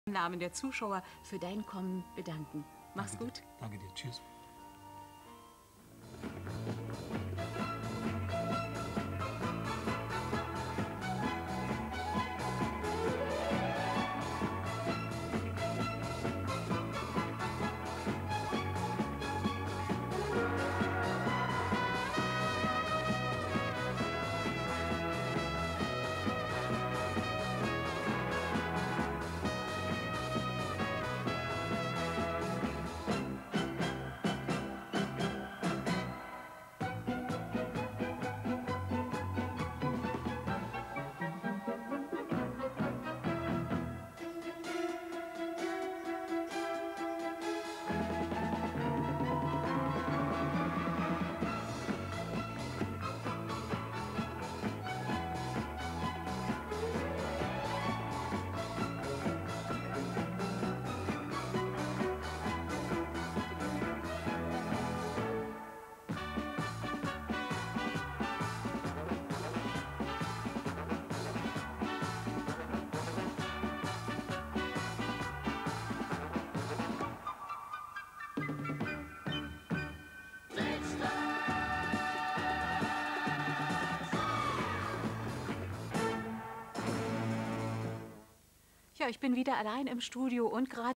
im Namen der Zuschauer für dein Kommen bedanken. Mach's gut. Danke dir. Tschüss. Ja, ich bin wieder allein im Studio und gerade